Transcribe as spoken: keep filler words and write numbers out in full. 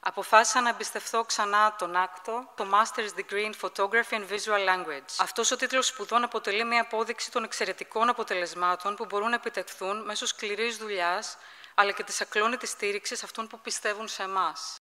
Αποφάσισα να εμπιστευθώ ξανά τον άκτο, το Master's Degree in Photography and Visual Language. Αυτός ο τίτλος σπουδών αποτελεί μια απόδειξη των εξαιρετικών αποτελεσμάτων που μπορούν να επιτευχθούν μέσω σκληρής δουλειάς, αλλά και της ακλόνητης στήριξης αυτών που πιστεύουν σε εμάς.